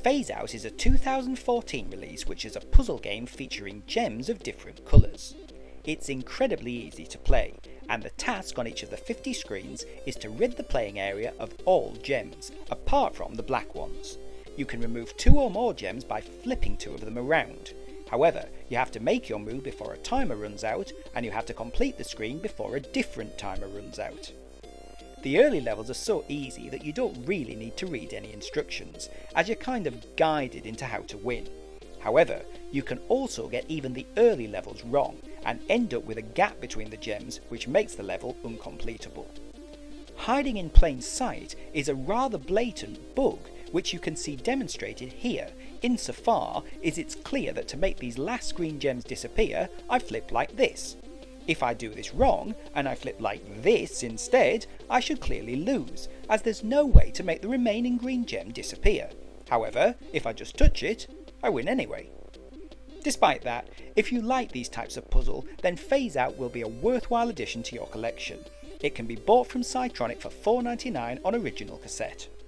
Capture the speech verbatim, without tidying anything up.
Phase Out is a two thousand fourteen release which is a puzzle game featuring gems of different colours. It's incredibly easy to play, and the task on each of the fifty screens is to rid the playing area of all gems, apart from the black ones. You can remove two or more gems by flipping two of them around. However, you have to make your move before a timer runs out, and you have to complete the screen before a different timer runs out. The early levels are so easy that you don't really need to read any instructions, as you're kind of guided into how to win. However, you can also get even the early levels wrong, and end up with a gap between the gems which makes the level uncompletable. Hiding in plain sight is a rather blatant bug which you can see demonstrated here, insofar as it's clear that to make these last screen gems disappear, I flip like this. If I do this wrong, and I flip like this instead, I should clearly lose, as there's no way to make the remaining green gem disappear. However, if I just touch it, I win anyway. Despite that, if you like these types of puzzle, then Phase Out will be a worthwhile addition to your collection. It can be bought from Psytronik for four ninety-nine on original cassette.